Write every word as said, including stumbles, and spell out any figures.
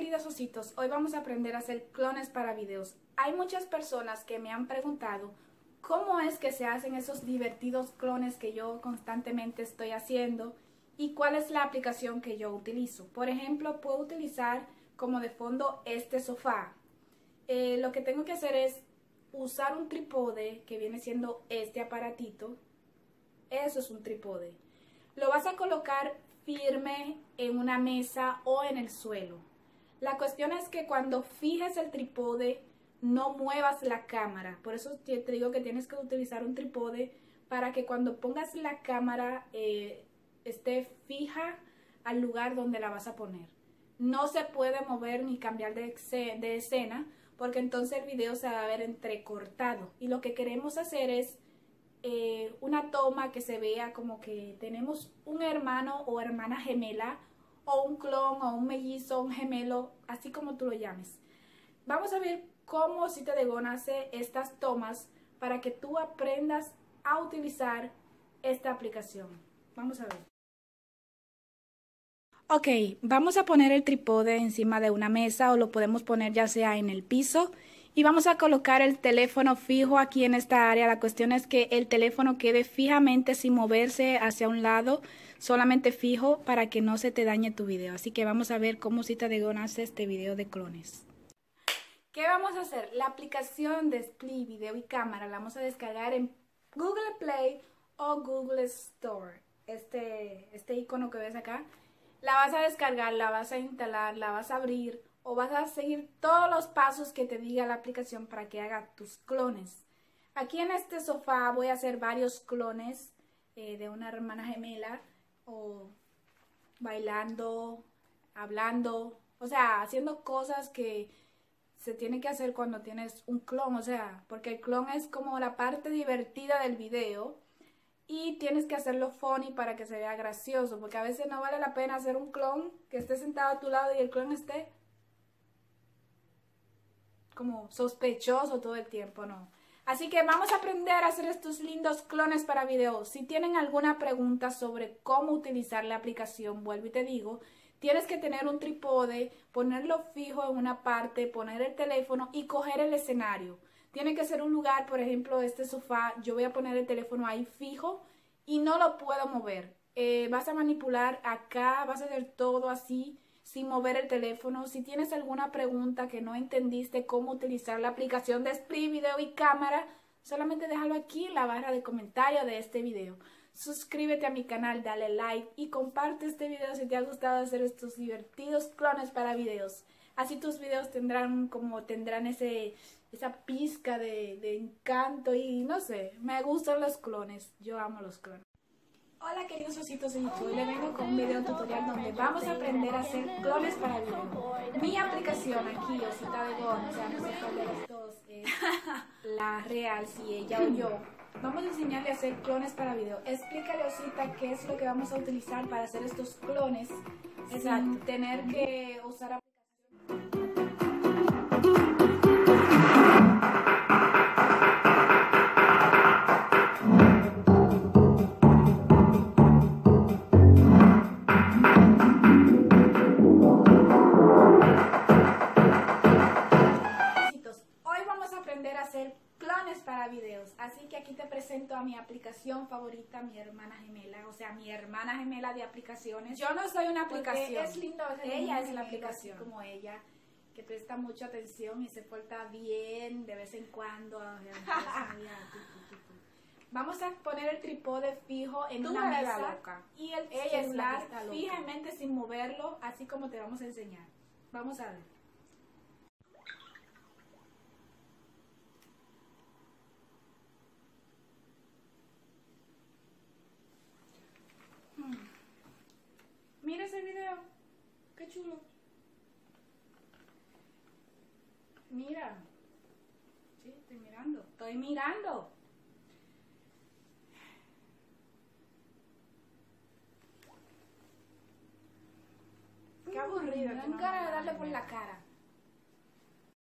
queridos ositos, hoy vamos a aprender a hacer clones para videos. Hay muchas personas que me han preguntado cómo es que se hacen esos divertidos clones que yo constantemente estoy haciendo y cuál es la aplicación que yo utilizo. Por ejemplo, puedo utilizar como de fondo este sofá. Eh, lo que tengo que hacer es usar un trípode que viene siendo este aparatito. Eso es un trípode. Lo vas a colocar firme en una mesa o en el suelo. La cuestión es que cuando fijes el trípode no muevas la cámara. Por eso te digo que tienes que utilizar un trípode para que cuando pongas la cámara eh, esté fija al lugar donde la vas a poner. No se puede mover ni cambiar de, de escena porque entonces el video se va a ver entrecortado. Y lo que queremos hacer es Eh, una toma que se vea como que tenemos un hermano o hermana gemela o un clon o un mellizo, un gemelo, así como tú lo llames. Vamos a ver cómo Osita de Gona hace estas tomas para que tú aprendas a utilizar esta aplicación. Vamos a ver. Ok, vamos a poner el trípode encima de una mesa o lo podemos poner ya sea en el piso. Y vamos a colocar el teléfono fijo aquí en esta área. La cuestión es que el teléfono quede fijamente sin moverse hacia un lado, solamente fijo para que no se te dañe tu video. Así que vamos a ver cómo Osita de Gona hace este video de clones. ¿Qué vamos a hacer? La aplicación de Split Video y Cámara la vamos a descargar en Google Play o Google Store. Este, este icono que ves acá. La vas a descargar, la vas a instalar, la vas a abrir. O vas a seguir todos los pasos que te diga la aplicación para que haga tus clones. Aquí en este sofá voy a hacer varios clones eh, de una hermana gemela. O bailando, hablando. O sea, haciendo cosas que se tiene que hacer cuando tienes un clon. O sea, porque el clon es como la parte divertida del video. Y tienes que hacerlo funny para que se vea gracioso. Porque a veces no vale la pena hacer un clon que esté sentado a tu lado y el clon esté como sospechoso todo el tiempo, no. Así que vamos a aprender a hacer estos lindos clones para videos. Si tienen alguna pregunta sobre cómo utilizar la aplicación, vuelvo y te digo, tienes que tener un trípode, ponerlo fijo en una parte, poner el teléfono y coger el escenario. Tiene que ser un lugar, por ejemplo, este sofá, yo voy a poner el teléfono ahí fijo y no lo puedo mover. Eh, vas a manipular acá, vas a hacer todo así, sin mover el teléfono. Si tienes alguna pregunta que no entendiste cómo utilizar la aplicación de Split Video y Cámara, solamente déjalo aquí en la barra de comentarios de este video. Suscríbete a mi canal, dale like y comparte este video si te ha gustado hacer estos divertidos clones para videos. Así tus videos tendrán como tendrán ese esa pizca de, de encanto y no sé, me gustan los clones, yo amo los clones. Hola queridos ositos de YouTube, les vengo con un video tutorial donde vamos a aprender a hacer clones para video. Mi aplicación aquí, Osita de Gona, o sea, no sé cuál de los dos es la real, si ella o yo. Vamos a enseñarle a hacer clones para video. Explícale, Osita, qué es lo que vamos a utilizar para hacer estos clones. Exacto. Sin tener que usar aplicación. Hacer clones para videos, así que aquí te presento a mi aplicación favorita, mi hermana gemela, o sea, mi hermana gemela de aplicaciones. Yo no soy una aplicación, es lindo, ella es la aplicación, como ella, que presta mucha atención y se porta bien de vez en cuando. Vamos a poner el trípode fijo en una mesa y el celular fijamente sin moverlo, así como te vamos a enseñar. Vamos a ver. Mira ese video, qué chulo. Mira, sí, estoy mirando, estoy mirando. Qué aburrido. Me dan ganas de darle por la cara.